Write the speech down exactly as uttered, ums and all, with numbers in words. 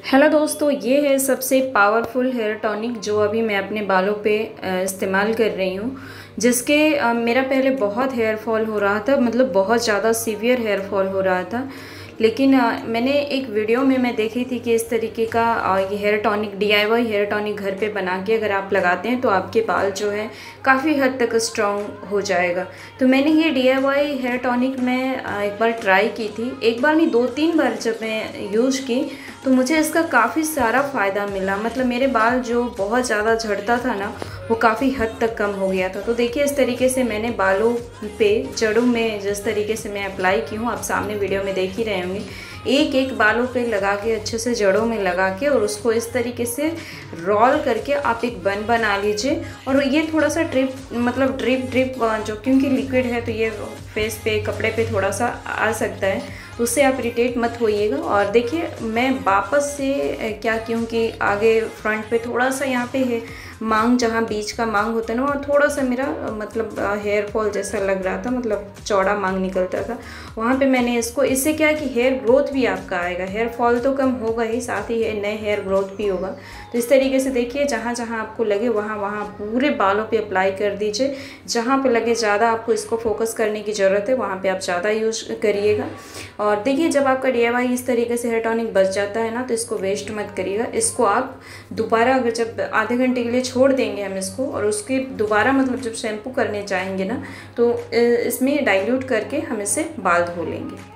Hello दोस्तों, ये है सबसे पावरफुल हेयर टॉनिक जो अभी मैं अपने बालों पे इस्तेमाल कर रही हूँ। जिसके अ, मेरा पहले बहुत हेयर फॉल हो रहा था, मतलब बहुत ज़्यादा सीवियर हेयर फॉल हो रहा था। लेकिन अ, मैंने एक वीडियो में मैं देखी थी कि इस तरीके का अ, ये hair tonic D I Y hair tonic घर पे बना के अगर आप लगाते हैं तो आपके बाल जो है काफ़ी हद तक स्ट्रॉन्ग हो जाएगा। तो मैंने ये D I Y hair tonic मैं अ, एक बार ट्राई की थी, एक बार नहीं दो तीन बार जब मैं यूज़ की तो मुझे इसका काफ़ी सारा फ़ायदा मिला। मतलब मेरे बाल जो बहुत ज़्यादा झड़ता था ना, वो काफ़ी हद तक कम हो गया था। तो देखिए इस तरीके से मैंने बालों पे जड़ों में जिस तरीके से मैं अप्लाई की हूँ, आप सामने वीडियो में देख ही रहे होंगे, एक एक बालों पे लगा के अच्छे से जड़ों में लगा के और उसको इस तरीके से रोल करके आप एक बन बना लीजिए। और ये थोड़ा सा ड्रिप मतलब ड्रिप ड्रिप जो क्योंकि लिक्विड है तो ये फेस पे कपड़े पे थोड़ा सा आ सकता है, तो उससे आप इरिटेट मत होइएगा। और देखिए मैं वापस से क्या क्योंकि आगे फ्रंट पे थोड़ा सा यहाँ पे है मांग, जहाँ बीच का मांग होता है ना, वहाँ थोड़ा सा मेरा मतलब हेयर फॉल जैसा लग रहा था, मतलब चौड़ा मांग निकलता था। वहाँ पे मैंने इसको, इससे क्या है कि हेयर ग्रोथ भी आपका आएगा, हेयर फॉल तो कम होगा ही, साथ ही नए हेयर ग्रोथ भी होगा। तो इस तरीके से देखिए जहाँ जहाँ आपको लगे वहाँ वहाँ पूरे बालों पे अप्लाई कर दीजिए। जहाँ पे लगे ज़्यादा आपको इसको फोकस करने की ज़रूरत है वहाँ पे आप ज़्यादा यूज करिएगा। और देखिए जब आपका डी आई वाई इस तरीके से हेयर टॉनिक बच जाता है ना, तो इसको वेस्ट मत करिएगा। इसको आप दोबारा अगर जब आधे घंटे के लिए छोड़ देंगे हम इसको, और उसके दोबारा मतलब जब शैम्पू करने जाएंगे ना, तो इसमें डाइल्यूट करके हम इससे बाल धो लेंगे।